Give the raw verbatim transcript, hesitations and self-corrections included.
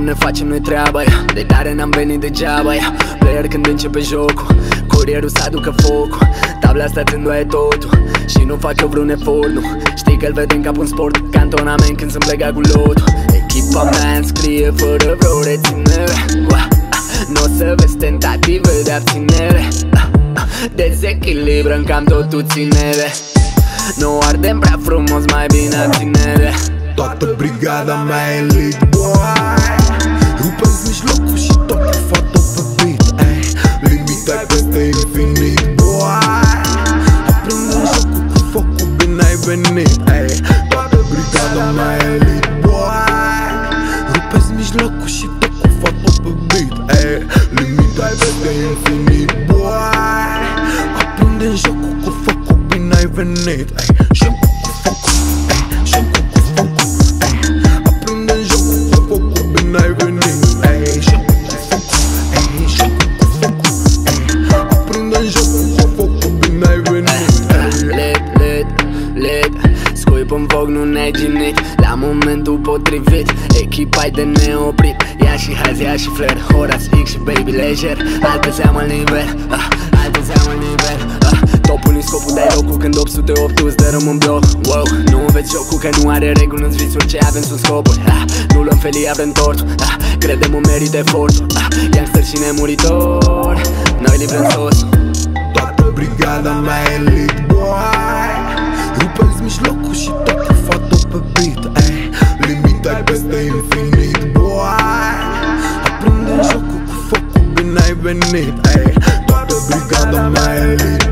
ne facem noi treaba, ia. De tare n-am venit degeaba, ia. Player când începe jocul, curierul să aducă focul. Tabla asta țându-aie totul și nu fac eu vreun efort, nu. Știi că-l vedem ca un sport, cantonament când sunt plecat cu lotul. Echipa mea înscrie fără vreo reținere, n-o să vezi tentative de abținere. Dezechilibrăm cam totul ținere. Nu ardem prea frumos, mai bine abținere. Toată brigada mea elite, boy. Rupeți mijlocul și tot cu fată pe beat, ey. Limita-i peste infinit, boy. Aprinde-n jocul cu focul, bine ai venit, ey. Toată brigada mea elite, boy. Rupeți mijlocul și tot cu fată pe beat, ey. Limita-i peste infinit, boy. Aprinde-n jocul cu focul, bine ai venit, ey. Jocul cu focul, ey. Jocul cu focul, ey. Aprinde-n jocul cu focul, bine ai venit, ey. Jocul cu focul, ey. Jocul cu focul, ey. Aprinde-n jocul cu focul, bine ai venit, ey. Lit, lit, lit. Scuip în foc, nu ne-ai ginit. La momentul potrivit, echipa-i de neoprit. Ia și hazi, ia și flair, Horace X și Baby Leger. Alte seamă în nivel, ah, alte seamă în nivel, ah. Topul-i scopul, dai locul când opt sute opt îți dărâm în bloc. Wow, nu înveți jocul că nu are reguli, nu-ți visuri ce avem sunt scopuri, ah. Nu luăm felii, avem tortul, ah. Credem în merit efortul, ah. Gangster și nemuritor, noi livrăm sosul. Toată brigada mea elite, boy. Rupeți mijlocul și tot cu fată pe beat, ey. Limita-i peste infinit, boy. Aprinde-n jocul cu focul, bine ai venit, ey. Toată brigada mea elite,